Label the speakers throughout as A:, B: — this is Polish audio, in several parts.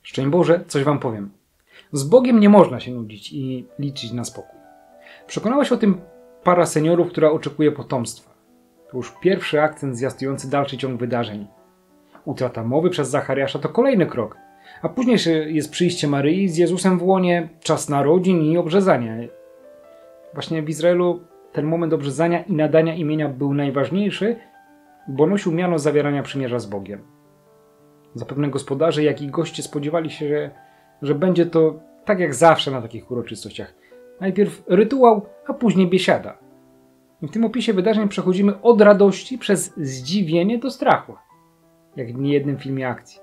A: Szczęść Boże, coś wam powiem. Z Bogiem nie można się nudzić i liczyć na spokój. Przekonała się o tym para seniorów, która oczekuje potomstwa. To już pierwszy akcent zwiastujący dalszy ciąg wydarzeń. Utrata mowy przez Zachariasza to kolejny krok, a później jest przyjście Maryi z Jezusem w łonie, czas narodzin i obrzezania. Właśnie w Izraelu ten moment obrzezania i nadania imienia był najważniejszy, bo nosił miano zawierania przymierza z Bogiem. Zapewne gospodarze, jak i goście spodziewali się, że będzie to tak jak zawsze na takich uroczystościach. Najpierw rytuał, a później biesiada. I w tym opisie wydarzeń przechodzimy od radości przez zdziwienie do strachu. Jak w niejednym filmie akcji.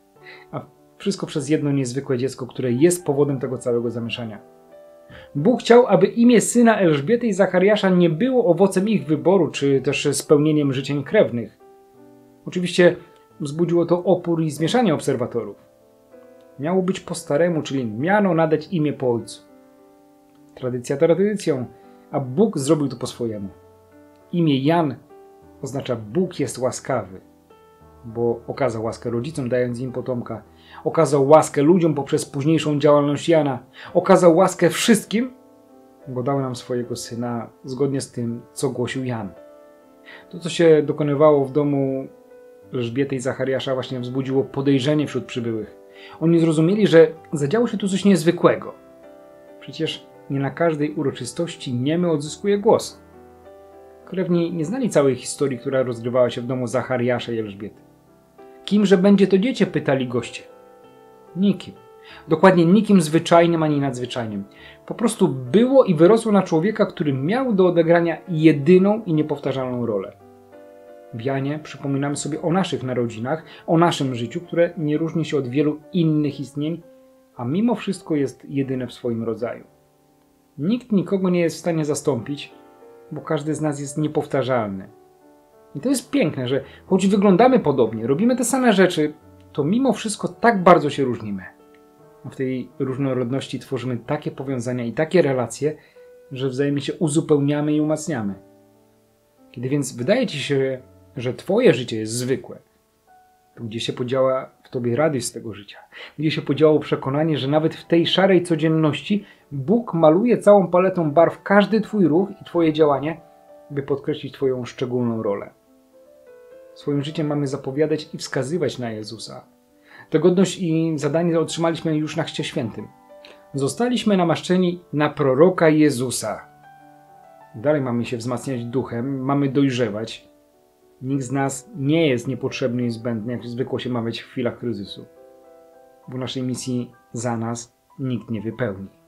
A: A wszystko przez jedno niezwykłe dziecko, które jest powodem tego całego zamieszania. Bóg chciał, aby imię syna Elżbiety i Zachariasza nie było owocem ich wyboru, czy też spełnieniem życzeń krewnych. Oczywiście wzbudziło to opór i zmieszanie obserwatorów. Miało być po staremu, czyli miano nadać imię po ojcu. Tradycja tradycją, a Bóg zrobił to po swojemu. Imię Jan oznacza Bóg jest łaskawy, bo okazał łaskę rodzicom, dając im potomka. Okazał łaskę ludziom poprzez późniejszą działalność Jana. Okazał łaskę wszystkim, bo dał nam swojego syna zgodnie z tym, co głosił Jan. To, co się dokonywało w domu Elżbiety i Zachariasza, właśnie wzbudziło podejrzenie wśród przybyłych. Oni zrozumieli, że zadziało się tu coś niezwykłego. Przecież nie na każdej uroczystości niemy odzyskuje głos. Krewni nie znali całej historii, która rozgrywała się w domu Zachariasza i Elżbiety. Kimże będzie to dziecię? Pytali goście. Nikim. Dokładnie nikim zwyczajnym ani nadzwyczajnym. Po prostu było i wyrosło na człowieka, który miał do odegrania jedyną i niepowtarzalną rolę. W Janie przypominamy sobie o naszych narodzinach, o naszym życiu, które nie różni się od wielu innych istnień, a mimo wszystko jest jedyne w swoim rodzaju. Nikt nikogo nie jest w stanie zastąpić, bo każdy z nas jest niepowtarzalny. I to jest piękne, że choć wyglądamy podobnie, robimy te same rzeczy, to mimo wszystko tak bardzo się różnimy. A w tej różnorodności tworzymy takie powiązania i takie relacje, że wzajemnie się uzupełniamy i umacniamy. Kiedy więc wydaje ci się, że twoje życie jest zwykłe, to gdzie się podziała w tobie radość z tego życia? Gdzie się podziało przekonanie, że nawet w tej szarej codzienności Bóg maluje całą paletą barw każdy twój ruch i twoje działanie, by podkreślić twoją szczególną rolę. Swoim życiem mamy zapowiadać i wskazywać na Jezusa. Tę godność i zadanie otrzymaliśmy już na Chrzcie Świętym. Zostaliśmy namaszczeni na proroka Jezusa. Dalej mamy się wzmacniać duchem, mamy dojrzewać. Nikt z nas nie jest niepotrzebny i zbędny, jak zwykło się mawiać w chwilach kryzysu. Bo naszej misji za nas nikt nie wypełni.